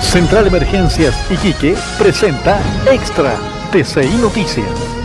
Central Emergencias Iquique presenta Extra TCI Noticias.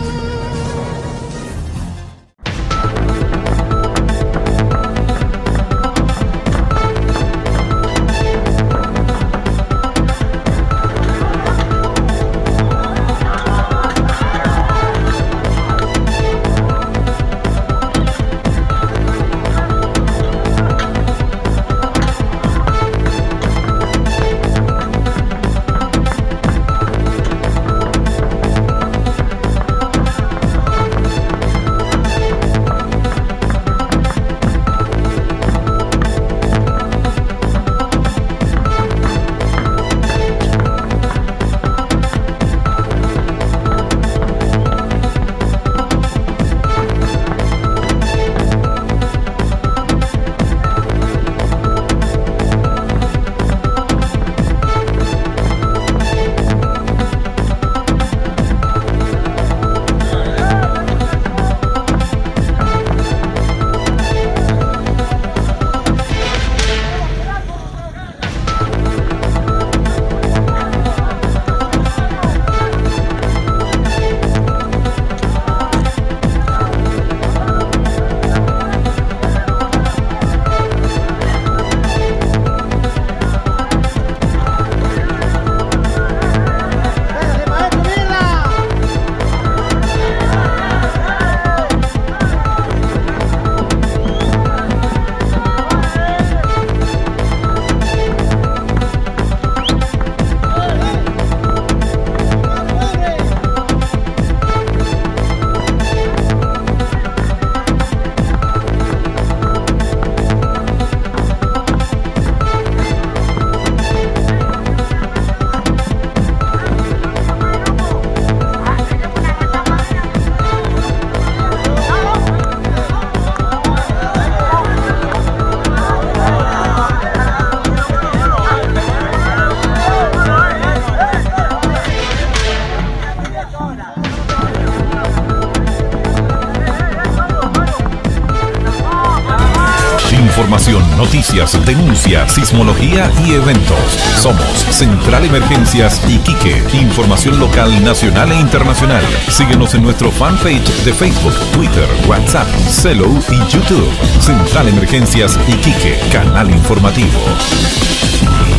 Información, noticias, denuncias, sismología y eventos. Somos Central Emergencias Iquique. Información local, nacional e internacional. Síguenos en nuestro fanpage de Facebook, Twitter, WhatsApp, Celo y YouTube. Central Emergencias Iquique, canal informativo.